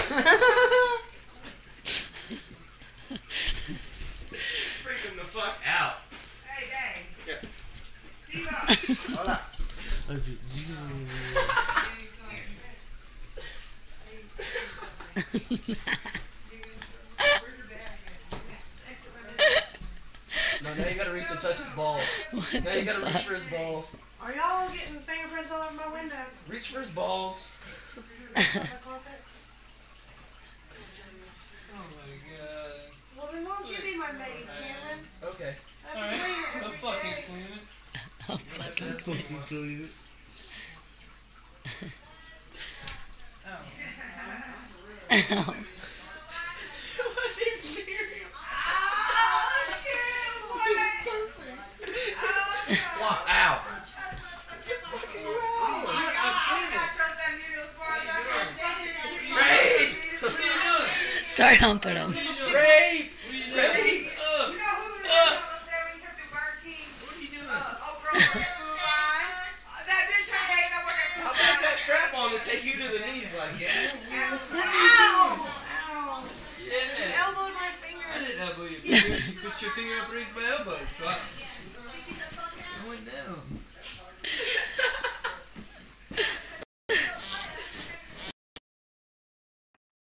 Freak him the fuck out. Hey, Dave. Yeah. Steve up. Hola. No, now you gotta reach and touch his balls. Now you gotta reach for his balls. Are y'all getting fingerprints all over my window? Reach for his balls. On the carpet? Oh my god. Well, then won't you be my maid, Cameron? Okay. Alright, I'll fucking clean it. I'll fucking clean it. Ow. Ow. Wow, ow. Rape! What are you doing? Start humping him. Rape! What are you doing? Rape! What are you doing? How bad's that strap on to take you to the knees like that? Ow! Ow! Yeah. Elbowed my I finger. didn't elbow your finger. You put your finger up against my elbow. So